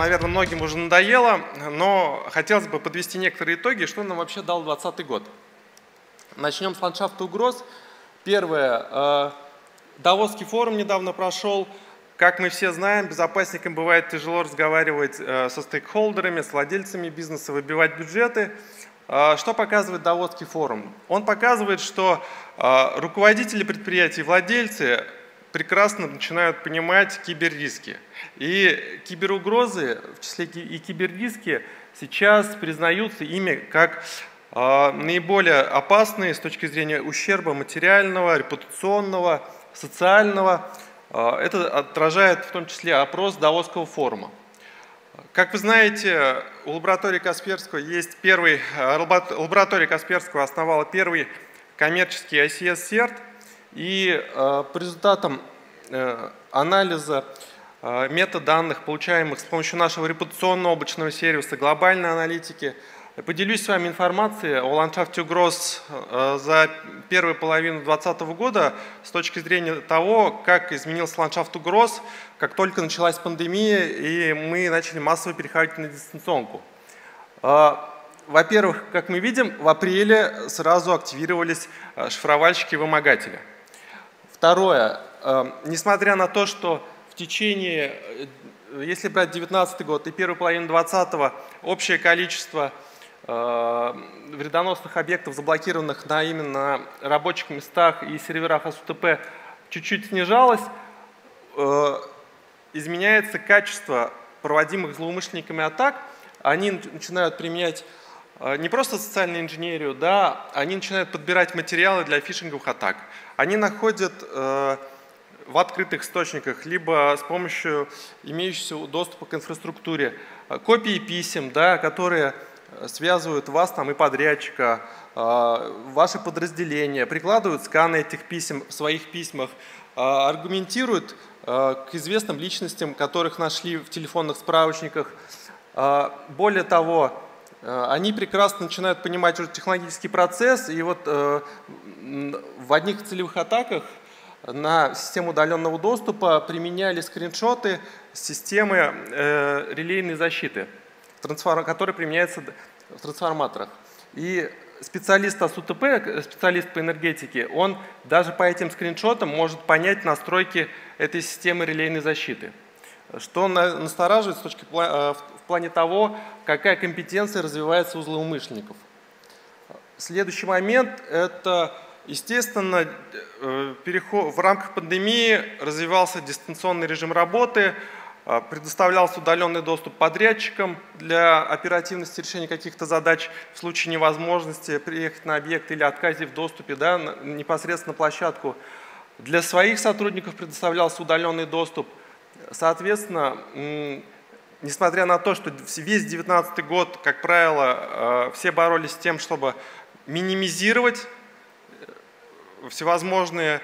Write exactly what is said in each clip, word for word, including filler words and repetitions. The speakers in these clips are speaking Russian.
наверное, многим уже надоело, но хотелось бы подвести некоторые итоги, что нам вообще дал двадцатый год. Начнем с ландшафта угроз. Первое. Давосский форум недавно прошел. Как мы все знаем, безопасникам бывает тяжело разговаривать со стейкхолдерами, с владельцами бизнеса, выбивать бюджеты. Что показывает Давосский форум? Он показывает, что руководители предприятий, владельцы прекрасно начинают понимать киберриски. И киберугрозы, в числе и киберриски, сейчас признаются ими как наиболее опасные с точки зрения ущерба материального, репутационного, социального. Это отражает в том числе опрос Давосского форума. Как вы знаете, у лаборатории Касперского есть первый, лаборатория Касперского основала первый коммерческий ай си эс-серт, и по результатам анализа метаданных, получаемых с помощью нашего репутационного облачного сервиса, глобальной аналитики, поделюсь с вами информацией о ландшафте угроз за первую половину две тысячи двадцатого года с точки зрения того, как изменился ландшафт угроз, как только началась пандемия и мы начали массово переходить на дистанционку. Во-первых, как мы видим, в апреле сразу активировались шифровальщики-вымогатели. Второе. Несмотря на то, что в течение, если брать две тысячи девятнадцатый год и первую половину двадцатого, общее количество вредоносных объектов, заблокированных на именно рабочих местах и серверах эс у тэ пэ, чуть-чуть снижалось, изменяется качество проводимых злоумышленниками атак. Они начинают применять не просто социальную инженерию, да, они начинают подбирать материалы для фишинговых атак. Они находят э, в открытых источниках, либо с помощью имеющегося доступа к инфраструктуре, копии писем, да, которые связывают вас там, и подрядчика, э, ваши подразделения, прикладывают сканы этих писем в своих письмах, э, аргументируют э, к известным личностям, которых нашли в телефонных справочниках. Э, более того, они прекрасно начинают понимать уже технологический процесс, и вот э, в одних целевых атаках на систему удаленного доступа применяли скриншоты системы э, релейной защиты, которая применяется в трансформаторах. И специалист эс у тэ пэ, специалист по энергетике, он даже по этим скриншотам может понять настройки этой системы релейной защиты, что настораживает с точки в плане того, какая компетенция развивается у злоумышленников. Следующий момент – это, естественно, переход, в рамках пандемии развивался дистанционный режим работы, предоставлялся удаленный доступ подрядчикам для оперативности решения каких-то задач в случае невозможности приехать на объект или отказе в доступе, да, непосредственно на площадку. Для своих сотрудников предоставлялся удаленный доступ. Соответственно, несмотря на то, что весь две тысячи девятнадцатый год, как правило, все боролись с тем, чтобы минимизировать всевозможные,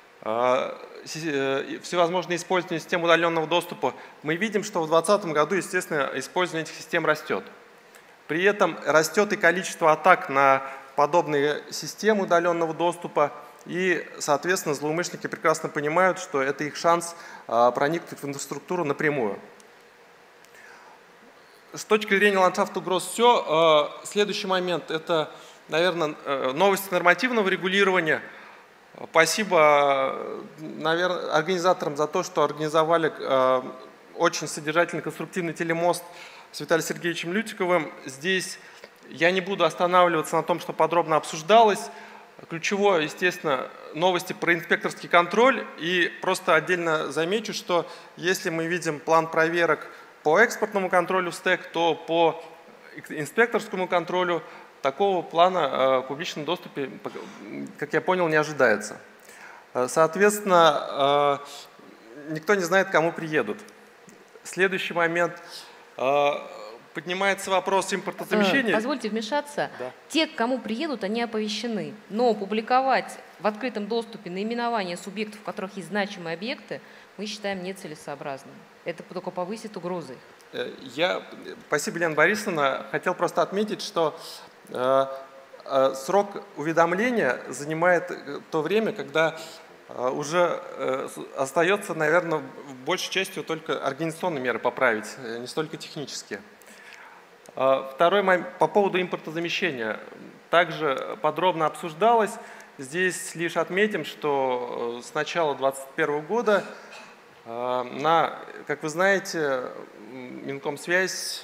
всевозможные использования систем удаленного доступа, мы видим, что в две тысячи двадцатом году, естественно, использование этих систем растет. При этом растет и количество атак на подобные системы удаленного доступа, и, соответственно, злоумышленники прекрасно понимают, что это их шанс проникнуть в инфраструктуру напрямую. С точки зрения ландшафта угроз все. Следующий момент – это, наверное, новости нормативного регулирования. Спасибо, наверное, организаторам за то, что организовали очень содержательный, конструктивный телемост с Виталием Сергеевичем Лютиковым. Здесь я не буду останавливаться на том, что подробно обсуждалось. Ключевое, естественно, новости про инспекторский контроль. И просто отдельно замечу, что если мы видим план проверок по экспортному контролю в стэк, то по инспекторскому контролю такого плана в публичном доступе, как я понял, не ожидается. Соответственно, никто не знает, кому приедут. Следующий момент. Поднимается вопрос импортозамещения. Позвольте вмешаться. Да. Те, к кому приедут, они оповещены. Но публиковать в открытом доступе наименования субъектов, у которых есть значимые объекты, мы считаем нецелесообразным. Это только повысит угрозы. Я, спасибо, Лена Борисовна, хотел просто отметить, что э, э, срок уведомления занимает то время, когда уже остается, наверное, большей частью только организационные меры поправить, не столько технические. Второй момент по поводу импортозамещения. Также подробно обсуждалось. Здесь лишь отметим, что с начала две тысячи двадцать первого года, на, как вы знаете, Минкомсвязь,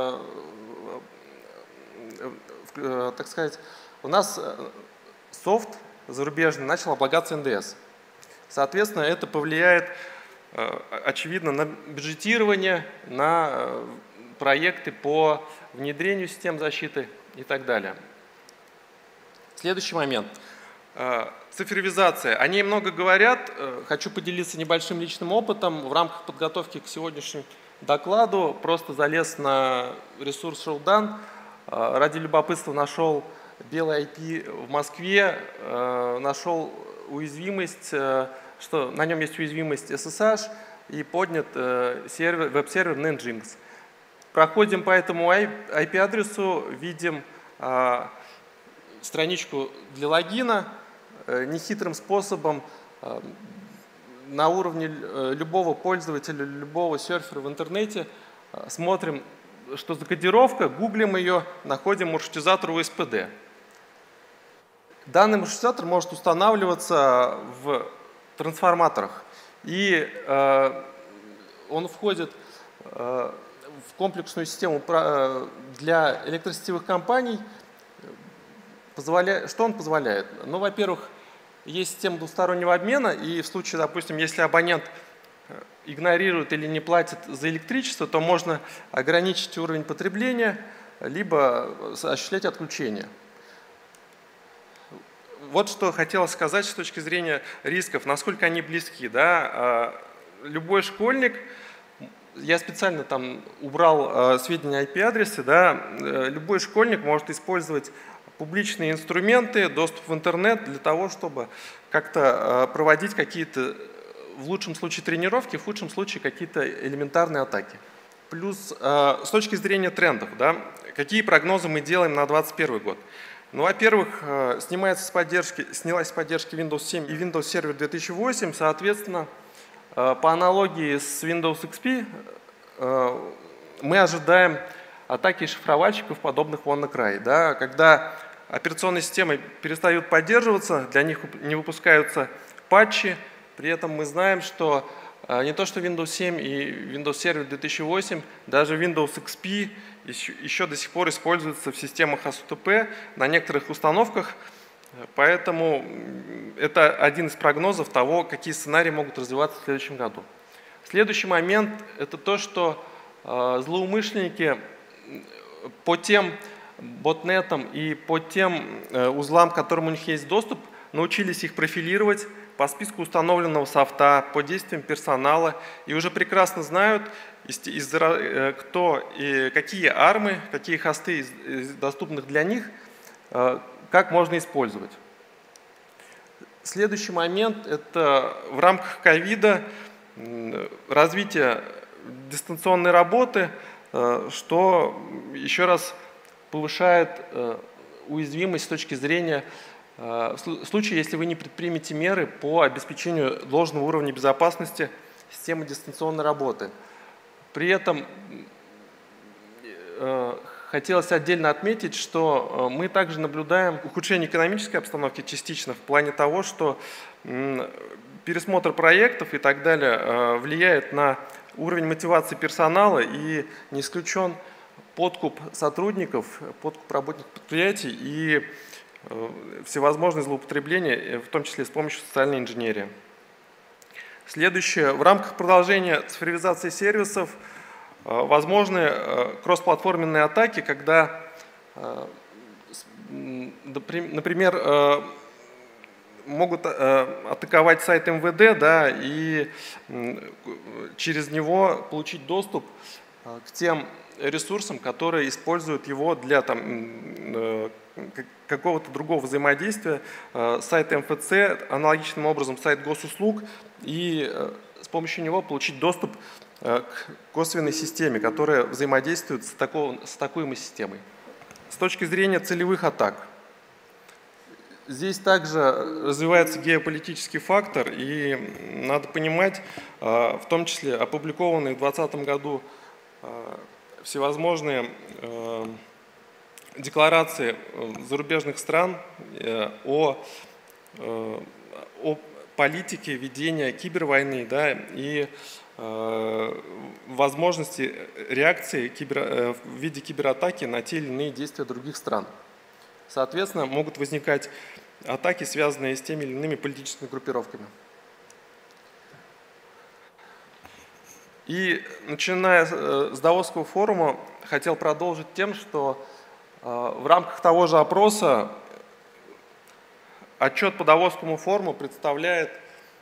так сказать, у нас софт зарубежный начал облагаться эн дэ эс. Соответственно, это повлияет, очевидно, на бюджетирование, на проекты по внедрению систем защиты и так далее. Следующий момент. Цифровизация. О ней много говорят. Хочу поделиться небольшим личным опытом. В рамках подготовки к сегодняшнему докладу просто залез на ресурс Showdown. Ради любопытства нашел белый ай пи в Москве, нашел уязвимость, что на нем есть уязвимость эс эс эйч и поднят сервер, веб-сервер Nginx. Проходим по этому ай пи-адресу, видим страничку для логина, нехитрым способом на уровне любого пользователя, любого серфера в интернете смотрим, что за кодировка, гуглим ее, находим маршрутизатор у эс пэ дэ. Данный маршрутизатор может устанавливаться в трансформаторах, и э, он входит э, в комплексную систему для электросетевых компаний. Позволя... Что он позволяет? Ну, во-первых, есть система двустороннего обмена, и в случае, допустим, если абонент игнорирует или не платит за электричество, то можно ограничить уровень потребления, либо осуществлять отключение. Вот что хотелось сказать с точки зрения рисков, насколько они близки. Да? Любой школьник, я специально там убрал сведения ай пи-адреса, да? Любой школьник может использовать публичные инструменты, доступ в интернет для того, чтобы как-то проводить какие-то, в лучшем случае, тренировки, в худшем случае какие-то элементарные атаки. Плюс с точки зрения трендов, да? Какие прогнозы мы делаем на две тысячи двадцать первый год? Ну, во-первых, снимается с поддержки, снялась с поддержки Windows семь и Windows Server две тысячи восемь, соответственно, по аналогии с Windows икс пи мы ожидаем атаки шифровальщиков, подобных WannaCry, да, когда операционные системы перестают поддерживаться, для них не выпускаются патчи, при этом мы знаем, что не то что Windows семь и Windows Server две тысячи восемь, даже Windows икс пи еще, еще до сих пор используется в системах эс ю тэ пи на некоторых установках, поэтому это один из прогнозов того, какие сценарии могут развиваться в следующем году. Следующий момент – это то, что э, злоумышленники по тем ботнетам и по тем э, узлам, к которым у них есть доступ, научились их профилировать по списку установленного софта, по действиям персонала, и уже прекрасно знают, из, из, кто и какие армы, какие хосты из, из доступных для них, как можно использовать. Следующий момент – это в рамках ковида развитие дистанционной работы, что еще раз повышает уязвимость с точки зрения в случае, если вы не предпримете меры по обеспечению должного уровня безопасности системы дистанционной работы. При этом э, хотелось отдельно отметить, что мы также наблюдаем ухудшение экономической обстановки частично в плане того, что э, пересмотр проектов и так далее э, влияет на уровень мотивации персонала, и не исключен подкуп сотрудников, подкуп работников предприятий и всевозможные злоупотребления, в том числе с помощью социальной инженерии. Следующее. В рамках продолжения цифровизации сервисов возможны кроссплатформенные атаки, когда, например, могут атаковать сайт эм вэ дэ, да, и через него получить доступ к тем ресурсам, которые используют его для там, какого-то другого взаимодействия, сайт эм эф цэ, аналогичным образом сайт госуслуг, и с помощью него получить доступ к косвенной системе, которая взаимодействует с, такого, с атакуемой системой. С точки зрения целевых атак, здесь также развивается геополитический фактор, и надо понимать, в том числе опубликованные в две тысячи двадцатом году всевозможные декларации зарубежных стран о, о политике ведения кибервойны, да, и э, возможности реакции кибер, в виде кибератаки на те или иные действия других стран. Соответственно, могут возникать атаки, связанные с теми или иными политическими группировками. И начиная с Давосского форума, хотел продолжить тем, что в рамках того же опроса отчет по Давосскому форуму представляет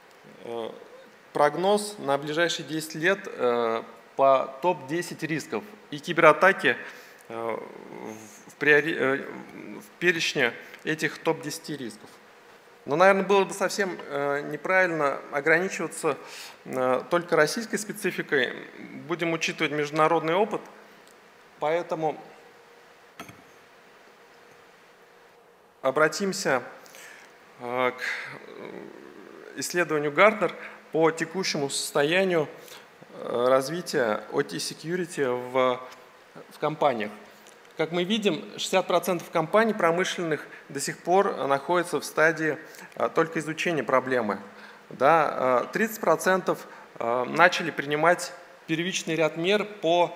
прогноз на ближайшие десять лет по топ десять рисков. И кибератаки в, приори... в перечне этих топ десяти рисков. Но, наверное, было бы совсем неправильно ограничиваться только российской спецификой. Будем учитывать международный опыт, поэтому обратимся к исследованию Гартнер по текущему состоянию развития о ти-security в, в компаниях. Как мы видим, шестьдесят процентов компаний промышленных до сих пор находятся в стадии только изучения проблемы. Да, тридцать процентов начали принимать первичный ряд мер по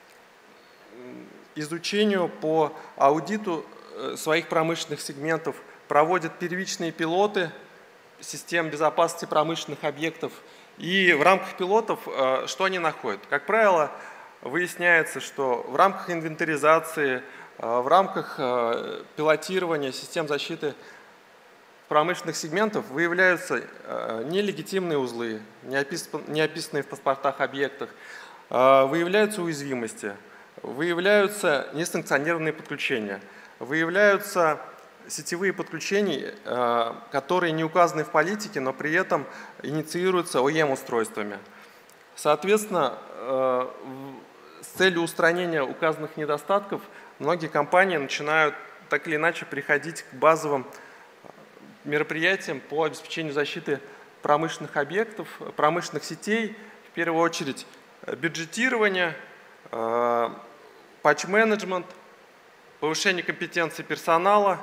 изучению, по аудиту своих промышленных сегментов, проводят первичные пилоты систем безопасности промышленных объектов. И в рамках пилотов что они находят? Как правило, выясняется, что в рамках инвентаризации, в рамках пилотирования систем защиты промышленных сегментов выявляются нелегитимные узлы, не описанные в паспортах объектах, выявляются уязвимости, выявляются несанкционированные подключения, выявляются сетевые подключения, которые не указаны в политике, но при этом инициируются о и эм-устройствами. Соответственно, с целью устранения указанных недостатков многие компании начинают так или иначе переходить к базовым мероприятиям по обеспечению защиты промышленных объектов, промышленных сетей, в первую очередь бюджетирование, патч-менеджмент, повышение компетенции персонала.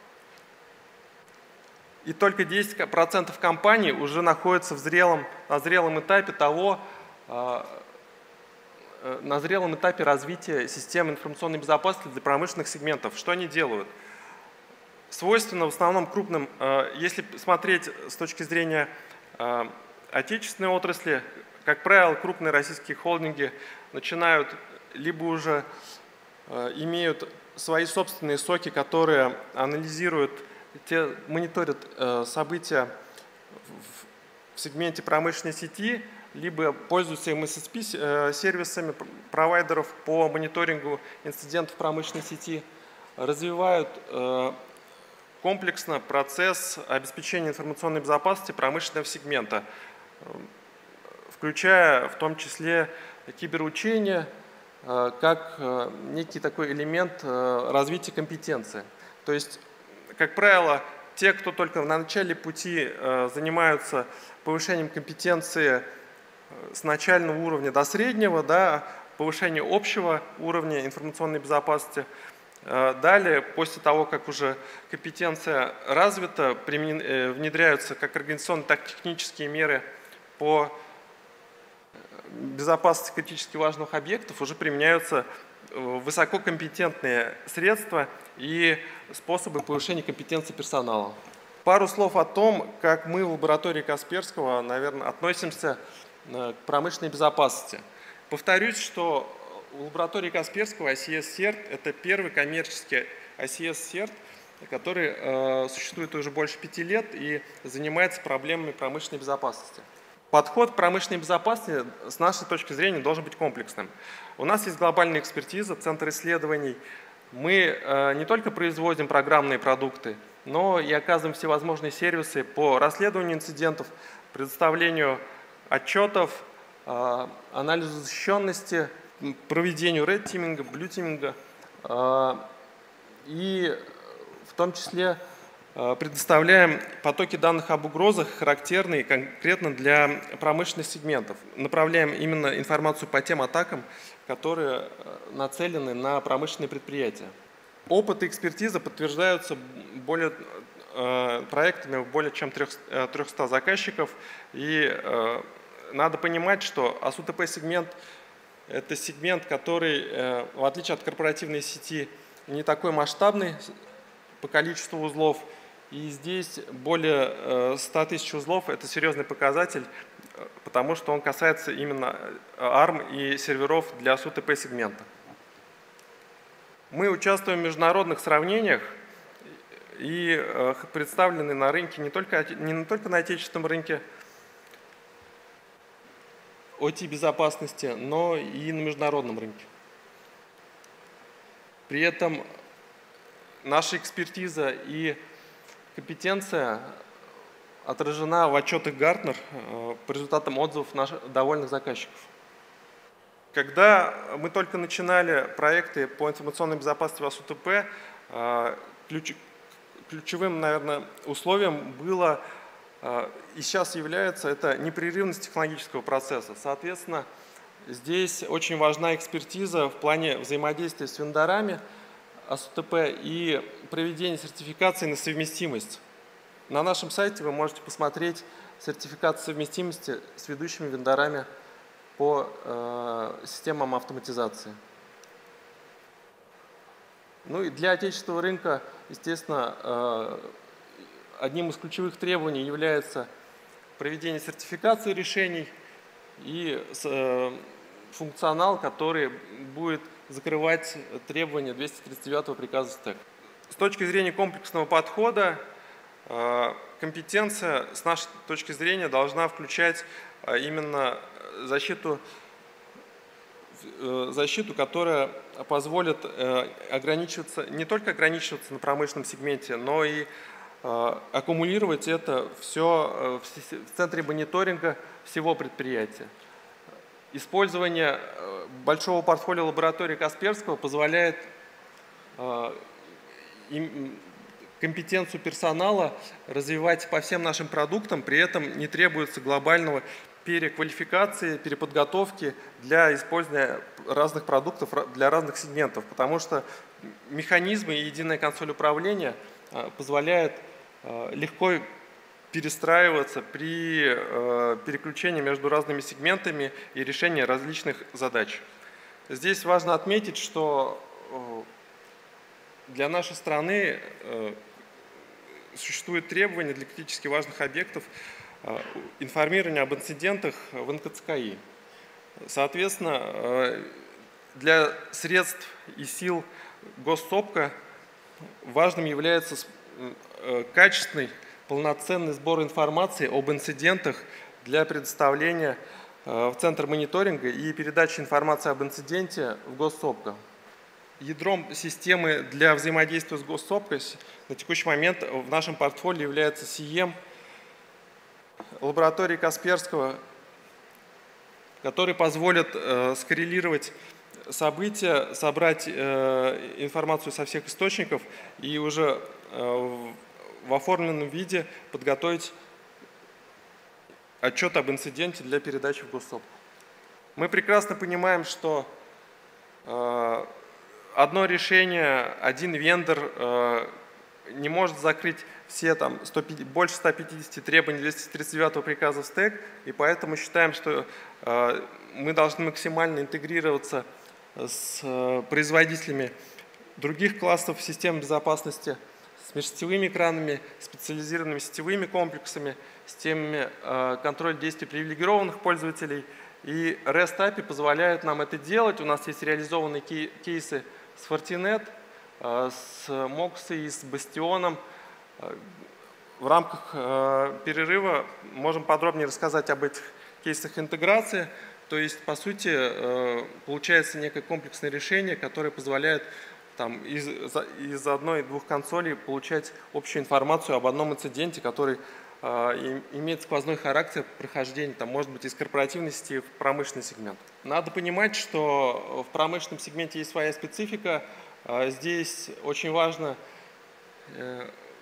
И только десять процентов компаний уже находятся в зрелом, на зрелом этапе того, на зрелом этапе развития систем информационной безопасности для промышленных сегментов. Что они делают? Свойственно в основном крупным, если смотреть с точки зрения отечественной отрасли, как правило, крупные российские холдинги начинают, либо уже имеют свои собственные соки, которые анализируют, те мониторят события в сегменте промышленной сети, либо пользуются эм эс эс пи-сервисами провайдеров по мониторингу инцидентов промышленной сети, развивают комплексно процесс обеспечения информационной безопасности промышленного сегмента, включая в том числе киберучения, как некий такой элемент развития компетенции. То есть, как правило, те, кто только на начале пути занимаются повышением компетенции с начального уровня до среднего, да, повышение общего уровня информационной безопасности. Далее, после того, как уже компетенция развита, внедряются как организационные, так и технические меры по безопасности критически важных объектов, уже применяются высококомпетентные средства и способы повышения компетенции персонала. Пару слов о том, как мы в лаборатории Касперского, наверное, относимся к промышленной безопасности. Повторюсь, что в лаборатории Касперского ай си эс-серт – это первый коммерческий ай си эс-серт, который э, существует уже больше пяти лет и занимается проблемами промышленной безопасности. Подход к промышленной безопасности с нашей точки зрения должен быть комплексным. У нас есть глобальная экспертиза, центр исследований. Мы э, не только производим программные продукты, но и оказываем всевозможные сервисы по расследованию инцидентов, предоставлению отчетов, э, анализу защищенности, проведению ред-тиминга, блю-тиминга э, и в том числе предоставляем потоки данных об угрозах, характерные конкретно для промышленных сегментов. Направляем именно информацию по тем атакам, которые нацелены на промышленные предприятия. Опыт и экспертиза подтверждаются более, э, проектами более чем трёхсот заказчиков. И э, надо понимать, что АСУТП-сегмент – это сегмент, который, э, в отличие от корпоративной сети, не такой масштабный по количеству узлов. И здесь более ста тысяч узлов – это серьезный показатель, потому что он касается именно арм и серверов для АСУТП-сегмента. Мы участвуем в международных сравнениях и представлены на рынке не только, не только на отечественном рынке о ти-безопасности, но и на международном рынке. При этом наша экспертиза и компетенция отражена в отчетах Гартнер по результатам отзывов наших довольных заказчиков. Когда мы только начинали проекты по информационной безопасности в АСУТП, ключ, ключевым, наверное, условием было и сейчас является это непрерывность технологического процесса. Соответственно, здесь очень важна экспертиза в плане взаимодействия с вендорами АСУТП и проведения сертификации на совместимость. На нашем сайте вы можете посмотреть сертификацию совместимости с ведущими вендорами по э, системам автоматизации. Ну и для отечественного рынка, естественно, э, одним из ключевых требований является проведение сертификации решений и э, функционал, который будет закрывать требования двести тридцать девятого приказа СТЭК. С точки зрения комплексного подхода, компетенция, с нашей точки зрения, должна включать именно защиту, защиту, которая позволит ограничиваться, не только ограничиваться на промышленном сегменте, но и аккумулировать это все в центре мониторинга всего предприятия. Использование большого портфолио лаборатории Касперского позволяет им компетенцию персонала развивать по всем нашим продуктам, при этом не требуется глобального переквалификации, переподготовки для использования разных продуктов для разных сегментов, потому что механизмы и единая консоль управления позволяют легко перестраиваться при переключении между разными сегментами и решении различных задач. Здесь важно отметить, что для нашей страны существует требование для критически важных объектов информирования об инцидентах в эн ка цэ ка и. Соответственно, для средств и сил Госсопка важным является качественный, полноценный сбор информации об инцидентах для предоставления в Центр мониторинга и передачи информации об инциденте в Госсопка. Ядром системы для взаимодействия с Госсопкой на текущий момент в нашем портфолио является си и эм лаборатории Касперского, который позволит э, скоррелировать события, собрать э, информацию со всех источников и уже э, в оформленном виде подготовить отчет об инциденте для передачи в Госсопку. Мы прекрасно понимаем, что э, одно решение, один вендор э, не может закрыть все там сто, больше ста пятидесяти требований двести тридцать девятого приказа СТЭК, и поэтому считаем, что э, мы должны максимально интегрироваться с э, производителями других классов систем безопасности, с межсетевыми экранами, специализированными сетевыми комплексами, системами э, контроля действий привилегированных пользователей. И REST эй пи ай позволяет нам это делать. У нас есть реализованные кей кейсы с Fortinet, с Mox и с Бастионом. В рамках перерыва можем подробнее рассказать об этих кейсах интеграции. То есть, по сути, получается некое комплексное решение, которое позволяет там, из, из одной-двух консолей получать общую информацию об одном инциденте, который имеет сквозной характер прохождения, там, может быть, из корпоративной сети в промышленный сегмент. Надо понимать, что в промышленном сегменте есть своя специфика. Здесь очень важно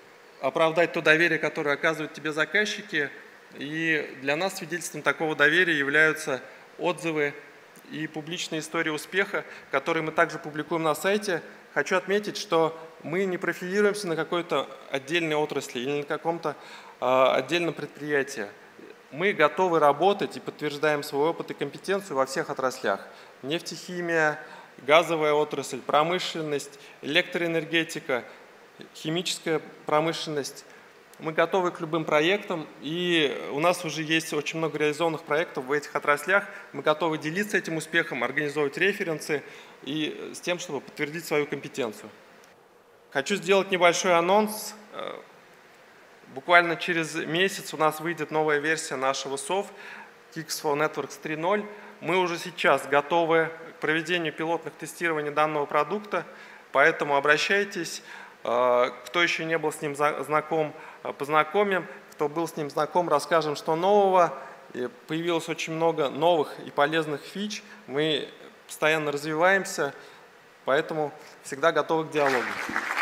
оправдать то доверие, которое оказывают тебе заказчики. И для нас свидетельством такого доверия являются отзывы и публичные истории успеха, которые мы также публикуем на сайте. Хочу отметить, что мы не профилируемся на какой-то отдельной отрасли или на каком-то э, отдельном предприятии. Мы готовы работать и подтверждаем свой опыт и компетенцию во всех отраслях. Нефтехимия, газовая отрасль, промышленность, электроэнергетика, химическая промышленность. Мы готовы к любым проектам, и у нас уже есть очень много реализованных проектов в этих отраслях. Мы готовы делиться этим успехом, организовывать референсы и с тем, чтобы подтвердить свою компетенцию. Хочу сделать небольшой анонс. Буквально через месяц у нас выйдет новая версия нашего сов Kixflow Networks три ноль. Мы уже сейчас готовы к проведению пилотных тестирований данного продукта, поэтому обращайтесь. Кто еще не был с ним знаком, познакомим. Кто был с ним знаком, расскажем, что нового. И появилось очень много новых и полезных фич. Мы постоянно развиваемся, поэтому всегда готовы к диалогу.